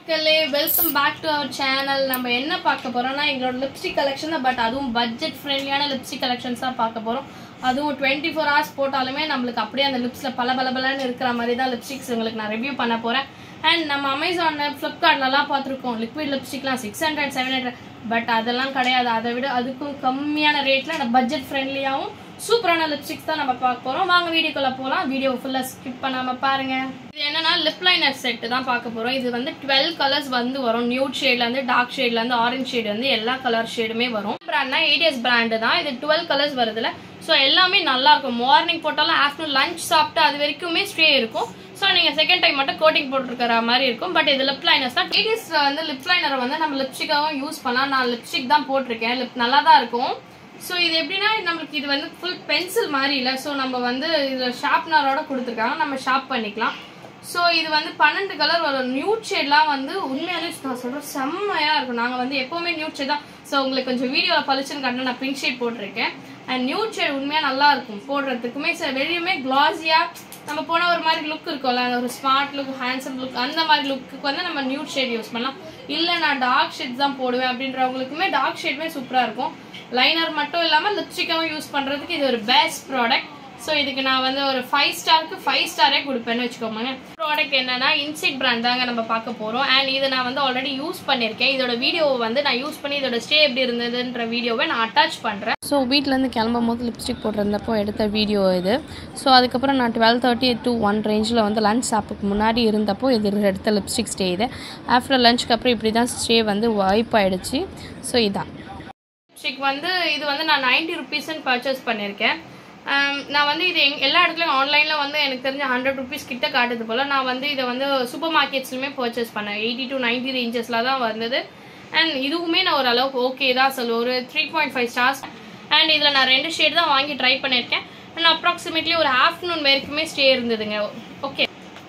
மக்களே welcome back to our channel. நம்ம என்ன பார்க்க போறோம்னா எங்களோட லிப்ஸ்டிக் கலெக்ஷன் தான். பட் அதுவும் பட்ஜெட் ஃப்ரெண்ட்லியான லிப்ஸ்டிக் கலெக்ஷன்ஸ் தான் பார்க்க போறோம். அதுவும் 24 hours போட்டாலுமே நம்மளுக்கு அப்படியே அந்த லிப்ஸ்ல பலன்னு இருக்கிற மாதிரி தான் லிப்ஸ்டிக்ஸ் உங்களுக்கு நான் ரிவ்யூ பண்ண போறேன். அண்ட் நம்ம அமேசான்ல ஃப்ளிப்கார்ட்லலாம் பார்த்துருக்கோம் லிக்விட் லிப்ஸ்டிக்லாம் 600 700. பட் அதெல்லாம் கிடையாது. அதை விட அதுக்கும் கம்மியான ரேட்ல பட்ஜெட் ஃப்ரெண்ட்லியாகவும் சூப்பரான லிப்ஸ்டிக்ஸ் தான் நம்ம பார்க்க போறோம். வாங்க வீடியோக்குள்ள போலாம். வீடியோ ஃபுல்லா ஸ்கிப் பண்ணாம பாருங்க. இது என்னன்னா லிப் லைனர் செட் தான் பார்க்க போறோம். இது வந்து 12 கலர்ஸ் வந்து வரும். நியூட் ஷேட்ல இருந்து டார்க் ஷேட்ல இருந்து ஆரஞ்சு ஷேட் வந்து எல்லா கலர் ஷேடுமே வரும். பிராண்ட்னா 8S பிராண்ட் தான். இது 12 கலர்ஸ் வருதுல. ஸோ எல்லாமே நல்லா இருக்கும். மார்னிங் போட்டாலும் ஆஃப்டர்நூன் லஞ்ச் சாப்பிட்டு அது வரைக்குமே ஸ்டே இருக்கும். ஸோ நீங்க செகண்ட் டைம் மட்டும் கோட்டிங் போட்டுருக்கிற மாதிரி இருக்கும். பட் இது லிப் லைனர்ஸ் தான். 8S வந்து லிப் லைனரை வந்து நம்ம லிப்ஸ்டிக்காகவும் யூஸ் பண்ணலாம். நான் லிப்ஸ்டிக் தான் போட்டிருக்கேன். லிப் நல்லா தான் இருக்கும். ஸோ இது எப்படின்னா நம்மளுக்கு இது வந்து ஃபுல் பென்சில் மாதிரி இல்லை. ஸோ நம்ம வந்து இது ஷார்ப்னரோட கொடுத்துருக்காங்க. நம்ம ஷார்ப் பண்ணிக்கலாம். ஸோ இது வந்து 12 கலர் ஒரு நியூட் ஷேட்லாம் வந்து உண்மையாலே நான் சொல்கிறேன் செம்மையாக இருக்கும். நாங்கள் வந்து எப்போவுமே நியூட் ஷேட் தான். ஸோ உங்களுக்கு கொஞ்சம் வீடியோவில் பளிச்சுன்னு கண்டு நான் பிங்க் ஷேட் போட்டிருக்கேன். அண்ட் நியூட் ஷேட் உண்மையாக நல்லா இருக்கும் போடுறதுக்குமே. வெளியுமே கிளாஸியாக நம்ம போனால் ஒரு மாதிரி லுக் இருக்கும்ல, ஒரு ஸ்மார்ட் லுக் ஹேண்ட்ஸம் லுக் அந்த மாதிரி லுக்கு வந்து நம்ம நியூட் ஷேட் யூஸ் பண்ணலாம். இல்லை நான் டார்க் ஷேட்ஸ் தான் போடுவேன் அப்படின்றவங்களுக்குமே டார்க் ஷேட்மே சூப்பராக இருக்கும். லைனர் மட்டும் இல்லாமல் லிப்ஸ்டிக்காகவும் யூஸ் பண்ணுறதுக்கு இது ஒரு பெஸ்ட் ப்ராடக்ட். ஸோ இதுக்கு நான் வந்து ஒரு 5 ஸ்டாருக்கு 5 ஸ்டாரே கொடுப்பேன்னு வச்சுக்கோங்க. ப்ராடக்ட் என்னன்னா இன்சைட் பிராண்ட் தாங்க நம்ம பார்க்க போகிறோம். அண்ட் இதை நான் வந்து ஆல்ரெடி யூஸ் பண்ணியிருக்கேன். இதோட வீடியோவை வந்து நான் யூஸ் பண்ணி இதோட ஸ்டே எப்படி இருந்ததுன்ற வீடியோவை நான் அட்டாச் பண்ணுறேன். ஸோ வீட்டிலேருந்து கிளம்பும் போது லிப்ஸ்டிக் போட்டிருந்தப்போ எடுத்த வீடியோ இது. ஸோ அதுக்கப்புறம் நான் 12:30 to 1 ரேஞ்சில் வந்து லஞ்ச் சாப்பிட்டு முன்னாடி இருந்தப்போ இது எடுத்த லிப்ஸ்டிக் ஸ்டே இது. ஆஃப்டர் லஞ்சுக்கு அப்புறம் இப்படி தான் ஸ்டே வந்து வைப் ஆகிடுச்சு. ஸோ இதான் லிப்ஸ்டிக் வந்து இது வந்து நான் 90 rupeesன்னு பர்ச்சேஸ் பண்ணியிருக்கேன். நான் வந்து இது எல்லா இடத்துலையும் ஆன்லைனில் வந்து எனக்கு தெரிஞ்ச 100 rupees கிட்ட காட்டுது போல். நான் வந்து இதை வந்து சூப்பர் மார்க்கெட்ஸ்லையுமே பர்ச்சேஸ் பண்ணேன். 80 to 90 ரேஞ்சஸில் தான் வந்தது. அண்ட் இதுவுமே நான் ஓரளவுக்கு ஓகே தான் சொல்லுவேன். ஒரு 3.5 stars. அண்ட் இதில் நான் 2 ஷேட் தான் வாங்கி ட்ரை பண்ணியிருக்கேன். அண்ட் அப்ராக்சிமேட்லி ஒரு ஆஃப்டர்நூன் வரைக்குமே ஸ்டே இருந்ததுங்க. ஓகே.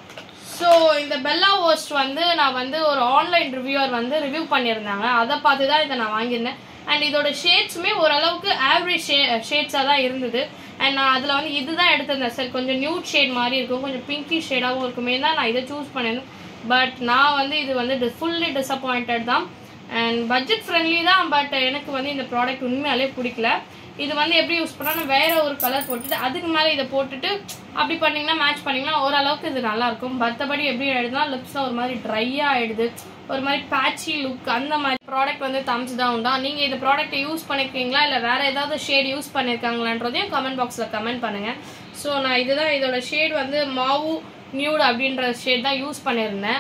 ஸோ இந்த பெல்லா ஓஸ்ட் வந்து நான் வந்து ஒரு ஆன்லைன் ரிவ்யூவர் வந்து ரிவ்யூ பண்ணியிருந்தாங்க. அதை பார்த்து தான் இதை நான் வாங்கியிருந்தேன். அண்ட் இதோட ஷேட்ஸுமே ஓரளவுக்கு ஆவரேஜ் ஷேட்ஸாக தான் இருந்தது. அண்ட் நான் அதில் வந்து இதுதான் எடுத்திருந்தேன். சார் கொஞ்சம் நியூட் ஷேட் மாதிரி இருக்கும், கொஞ்சம் பிங்கி ஷேடாகவும் இருக்குமே தான் நான் இதை சூஸ் பண்ணியிருந்தேன். பட் நான் வந்து இது வந்து ஃபுல்லி டிசப்பாயிண்டட் தான். அண்ட் பட்ஜெட் ஃப்ரெண்ட்லி தான். பட் எனக்கு வந்து இந்த ப்ராடக்ட் உண்மையாலே பிடிக்கல. இது வந்து எப்படி யூஸ் பண்ணால் வேற ஒரு கலர் போட்டுட்டு அதுக்கு மேலே இதை போட்டுட்டு அப்படி பண்ணிங்கன்னா மேட்ச் பண்ணிங்கன்னா ஓரளவுக்கு இது நல்லாயிருக்கும். மற்றபடி எப்படி ஆகிடுதுன்னா லிப்ஸ்லாம் ஒரு மாதிரி ட்ரையாக ஆகிடுது, ஒரு மாதிரி பேட்சி லுக். அந்த மாதிரி ப்ராடக்ட் வந்து தம்ஸ் டவுன் தான். நீங்கள் இந்த ப்ராடக்ட்டை யூஸ் பண்ணிருக்கீங்களா இல்லை வேறு ஏதாவது ஷேட் யூஸ் பண்ணியிருக்காங்களான்றதையும் கமெண்ட் பாக்ஸில் கமெண்ட் பண்ணுங்கள். ஸோ நான் இதுதான் இதோட ஷேட் வந்து மாவு நியூட் அப்படின்ற ஷேட் தான் யூஸ் பண்ணியிருந்தேன்.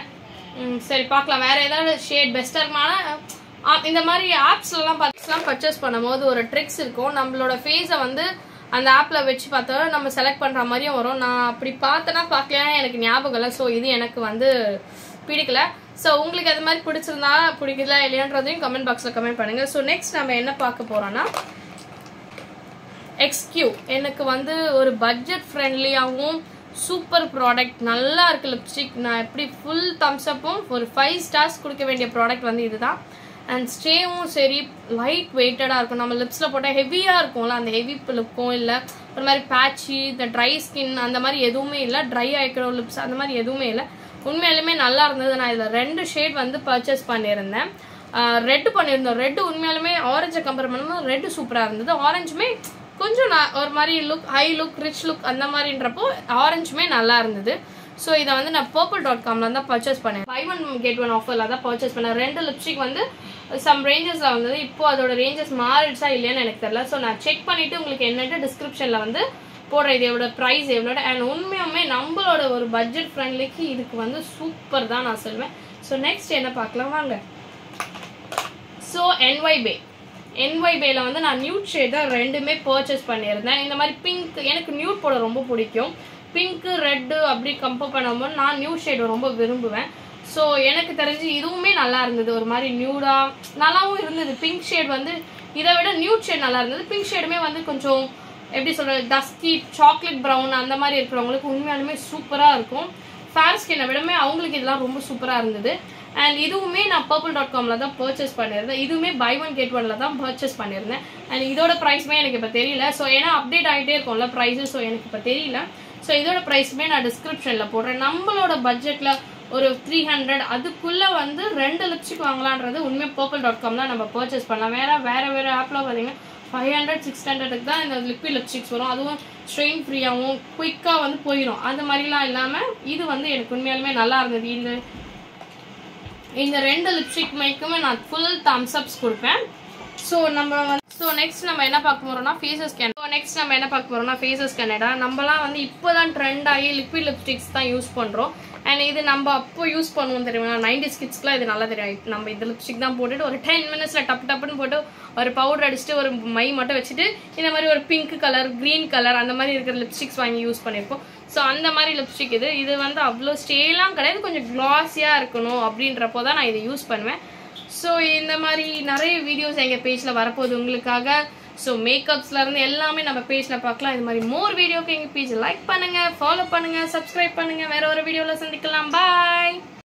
சரி பார்க்கலாம் வேறு ஏதாவது ஷேட் பெஸ்ட்டாக இருக்குமான. இந்த மாதிரி ஆப்ஸ்லாம் பர்ச்சேஸ் பண்ணும்போது ஒரு ட்ரிக்ஸ் இருக்கும். நம்மளோட ஃபேஸை வந்து அந்த ஆப்பில் வச்சு பார்த்தோம் நம்ம செலக்ட் பண்ணுற மாதிரியும் வரும். நான் அப்படி பார்த்தேன்னா பார்க்கலாம் எனக்கு ஞாபகம் இல்லை. ஸோ இது எனக்கு வந்து பிடிக்கல. ஸோ உங்களுக்கு அது மாதிரி பிடிச்சிருந்தா பிடிக்கல இல்லையான்றதையும் கமெண்ட் பாக்ஸில் கமெண்ட் பண்ணுங்கள். ஸோ நெக்ஸ்ட் நம்ம என்ன பார்க்க போகிறோன்னா XQ. எனக்கு வந்து ஒரு பட்ஜெட் ஃப்ரெண்ட்லியாகவும் சூப்பர் ப்ராடக்ட் நல்லா இருக்குது லிப்ஸ்டிக். நான் எப்படி ஃபுல் தம்ஸ்அப்பும் ஒரு 5 ஸ்டார்ஸ் கொடுக்க வேண்டிய ப்ராடக்ட் வந்து இதுதான். அண்ட் ஸ்டேவும் சரி லைட் வெயிட்டடாக இருக்கும். நம்ம லிப்ஸில் போட்டால் ஹெவியாக இருக்கும்ல, அந்த ஹெவி லுக்கும் இல்லை. ஒரு மாதிரி பேட்சி இந்த ட்ரை ஸ்கின் அந்த மாதிரி எதுவுமே இல்லை. ட்ரை ஆகிக்கிற லிப்ஸ் அந்த மாதிரி எதுவுமே இல்லை. உண்மையாலுமே நல்லா இருந்தது. நான் இதில் 2 ஷேட் வந்து பர்ச்சேஸ் பண்ணியிருந்தேன். ரெட்டு பண்ணியிருந்தோம். ரெட்டு உண்மையாலுமே ஆரஞ்சை கம்பேர் பண்ணும்போது ரெட்டு சூப்பராக இருந்தது. ஆரஞ்சுமே கொஞ்சம் ஒரு மாதிரி look high look rich look அந்த மாதிரின்றப்போ ஆரஞ்சுமே நல்லா இருந்தது. ஸோ இதை வந்து நான் purple.comல தான் பர்ச்சேஸ் பண்ணேன். Buy 1 get 1 ஆஃபரில் தான் பர்ச்சேஸ் பண்ணேன். 2 லிப்ஸ்டிக் வந்து சம் ரேஞ்சஸில் வந்தது. இப்போ அதோட ரேஞ்சஸ் மாறிடுச்சா இல்லையான்னு எனக்கு தெரியல. ஸோ நான் செக் பண்ணிவிட்டு உங்களுக்கு என்னட்டு டிஸ்கிரிப்ஷனில் வந்து போடுறேன் இதோட ப்ரைஸ் எவ்வளோ. அண்ட் உண்மையுமே நம்மளோட ஒரு பட்ஜெட் ஃப்ரெண்ட்லிக்கு இதுக்கு வந்து சூப்பர் தான் நான் சொல்லுவேன். ஸோ நெக்ஸ்ட் என்ன பார்க்கலாம் வாங்க. ஸோ NYBAEல வந்து நான் நியூட் ஷேட் தான் 2மே பர்ச்சேஸ் பண்ணியிருந்தேன். இந்த மாதிரி பிங்க் எனக்கு நியூட் போட ரொம்ப பிடிக்கும். பிங்க்கு ரெட்டு அப்படி கம்பேர் பண்ணும்போது நான் நியூட் ஷேட் ரொம்ப விரும்புவேன். ஸோ எனக்கு தெரிஞ்சு இதுவுமே நல்லா இருந்தது. ஒரு மாதிரி நியூடாக நல்லாவும் இருந்தது. பிங்க் ஷேட் வந்து இதை விட நியூட் ஷேட் நல்லா இருந்தது. பிங்க் ஷேடுமே வந்து கொஞ்சம் எப்படி சொல்கிறது டஸ்கி சாக்லேட் ப்ரௌன் அந்த மாதிரி இருக்கிறவங்களுக்கு உண்மையாலுமே சூப்பராக இருக்கும். ஃபேர் ஸ்கின்னை விடமே அவங்களுக்கு இதெல்லாம் ரொம்ப சூப்பராக இருந்தது. அண்ட் இதுவுமே நான் purple.comல தான் பர்ச்சேஸ் பண்ணியிருந்தேன். இதுவுமே Buy 1 get 1ல தான் பர்ச்சேஸ் பண்ணியிருந்தேன். அண்ட் இதோட ப்ரைஸுமே எனக்கு இப்போ தெரியல. ஸோ ஏன்னா அப்டேட் ஆகிட்டே இருக்கும்ல ப்ரைஸு. ஸோ எனக்கு இப்போ தெரியல. ஸோ இதோட ப்ரைஸுமே நான் டிஸ்கிரிப்ஷனில் போடுறேன். நம்மளோட பட்ஜெட்டில் ஒரு 300 அதுக்குள்ள வந்து 2 லிப்ஸ்டிக் வாங்கலாம்ன்றது உண்மையா purple.com தான் நம்ம பர்ச்சேஸ் பண்ணலாம். வேற ஆப்ல பாத்தீங்கன்னா 500 600க்கு தான் இந்த லிக்விட் லிப்ஸ்டிக்ஸ் வரும். அதுவும் ஸ்ட்ரெயின் ஃப்ரீயாகவும் குயிக்காக வந்து போயிடும். அந்த மாதிரிலாம் இல்லாமல் இது வந்து எனக்கு உண்மையாலுமே நல்லா இருந்தது. இந்த 2 லிப்ஸ்டிக் மேக்குமே நான் ஃபுல் தம்ஸ் அப்ஸ் கொடுப்பேன். நெக்ஸ்ட் நம்ம என்ன பார்க்க போறோம்னா ஃபேஸஸ் கேனடா. நம்மலாம் வந்து இப்போதான் ட்ரெண்ட் ஆகி லிக்விட் லிப்ஸ்டிக்ஸ் தான் யூஸ் பண்ணுறோம். அண்ட் இது நம்ம அப்போ யூஸ் பண்ணுவோம் தெரியுமா, 90s கிட்ஸ்க்குலாம் இது நல்லா தெரியும். நம்ம இந்த லிப்ஸ்டிக் தான் போட்டுட்டு ஒரு 10 மினிட்ஸ்ல டப்புன்னு போட்டு ஒரு பவுடர் அடிச்சுட்டு ஒரு மை மட்டும் வச்சுட்டு இந்த மாதிரி ஒரு பிங்க் கலர் கிரீன் கலர் அந்த மாதிரி இருக்கிற லிப்ஸ்டிக்ஸ் வாங்கி யூஸ் பண்ணியிருக்கோம். ஸோ அந்த மாதிரி லிப்ஸ்டிக் இது வந்து அவ்வளோ ஸ்டேலாம் கிடையாது, கொஞ்சம் கிளாஸியாக இருக்கணும் அப்படின்றப்போ தான் நான் இதை யூஸ் பண்ணுவேன். ஸோ இந்த மாதிரி நிறைய வீடியோஸ் எங்கள் பேஜில் வரப்போகுது உங்களுக்காக. ஸோ மேக்கப்ஸ்லேருந்து எல்லாமே நம்ம பேஜில் பார்க்கலாம். இது மாதிரி மோர் வீடியோக்கு எங்கள் பேஜை லைக் பண்ணுங்கள், ஃபாலோ பண்ணுங்கள், சப்ஸ்கிரைப் பண்ணுங்கள். வேற ஒரு வீடியோவில் சந்திக்கலாம். பாய்.